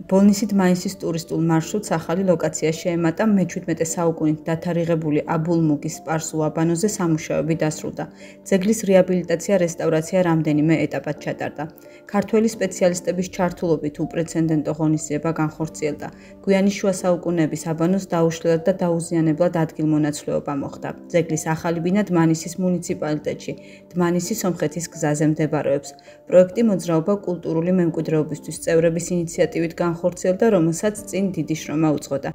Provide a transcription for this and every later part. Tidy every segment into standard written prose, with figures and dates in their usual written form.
ბოლნისით მაისის ტურისტულ მარშრუტს ახალი ლოკაცია შეემატა მე-17 საუკუნით დათარიღებული აბულმუგის სპარსულ აბანოზე სამუშაოები დასრულდა. ძეგლის რეაბილიტაცია, რესტავრაცია რამდენიმე ეტაპად ჩატარდა. ქართველი სპეციალისტების ჩართულობით უპრეცედენტო ღონისძიება განხორციელდა. გვიანი შუა საუკუნეების აბანოს დაუშლელად და დაუზიანებლად ადგილმონაცვლეობა მოხდა. ძეგლის ახალი ბინა დმანისის მუნიციპალიტეტში, დმანისის სომხეთის გზაზე მდებარეობს. პროექტი მოძრაობა კულტურული მემკვიდრეობისთვის წევრების ინიციატივით განხორციელდა, რომელსაც წინ დიდი შრომა უძღოდა.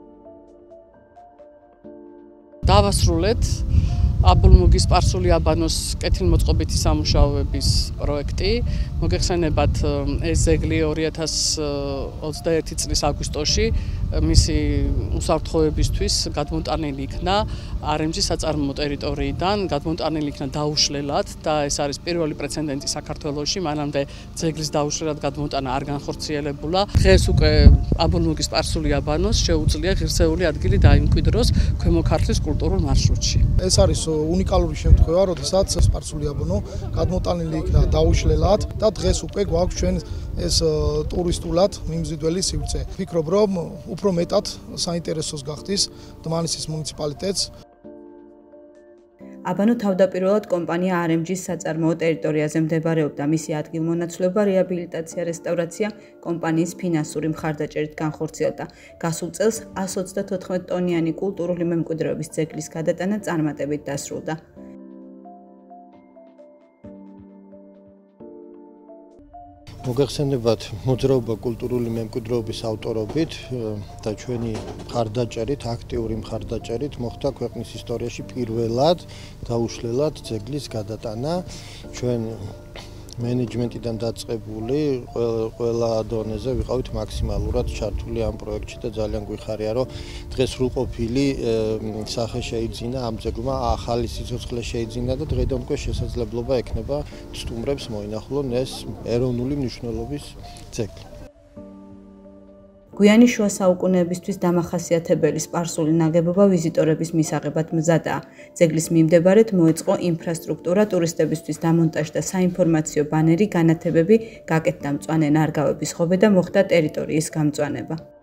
დავასრულეთ აბულმუგის სპარსული აბანოს კეთილმოწყობითი სამუშაოების პროექტი. მოგეხსენებათ, ეს ძეგლი 2021 წლის აგვისტოში მისი უსაფრთხოებისთვის გადმოტანილი იქნა RMG საწარმოო ტერიტორიიდან, გადმოტანილი იქნა დაუშლელად და ეს არის პირველი პრეცედენტი საქართველოში. მანამდე ძეგლის დაუშლელად გადმოტანა არ განხორციელებულა. დღეს უკვე აბულმუგის სპარსული აბანოს შეუძლია ღირსეული ადგილი დაიმკვიდროს ქვემო ქართლის კულტურულ მარშრუტში. ეს არის უნიკალური შემთხვევა, როდესაც სპარსული აბანო გადმოტანილი იქნა დაუშლელად და დღეს უკვე გვაქვს ჩვენ ეს ტურისტულად მიმზიდველი სივრცე. ვფიქრობ, რომ უფრო მეტად საინტერესოს გახდის დმანისის მუნიციპალიტეტს. აბანო თავდაპირველად კომპანია RMG-ს საწარმოო ტერიტორიაზე მდებარეობდა. მისი ადგილმონაცვლეობა, რეაბილიტაცია, რესტავრაცია კომპანიის ფინანსური მხარდაჭერით განხორციელდა. გასულ წელს 134 ტონიანი კულტურული მემკვიდრეობის ძეგლის გადატანა წარმატებით დასრულდა. მოგეხსენებათ, მოძრაობა კულტურული მემკვიდრეობის ავტორობით და ჩვენი მხარდაჭერით, აქტიური მხარდაჭერით მოხდა ქვეყნის ისტორიაში პირველად დაუშლელად ძეგლის გადატანა. ჩვენ მენეჯმენტიდან დაწყებული ყველა დონეზე ვიყავით მაქსიმალურად ჩართული ამ პროექტში და ძალიან გვიხარია, რომ დღეს სრულყოფილი სახე შეიძინა ამ ძეგლმა, ახალი სიცოცხლე შეიძინა და დღეიდან უკვე შესაძლებლობა ექნება სტუმრებს მოინახულონ ეს ეროვნული მნიშვნელობის ძეგლი. გვიანი შუა საუკუნეებისთვის დამახასიათებელი სპარსული ნაგებობა ვიზიტორების მისაღებად მზადაა. ძეგლის მიმდებარედ მოეწყო ინფრასტრუქტურა, ტურისტებისთვის დამონტაჟდა საინფორმაციო ბანერი, განათებები, გაკეთდა მწვანე ნარგავების ღობე და მოხდა ტერიტორიის გამწვანება.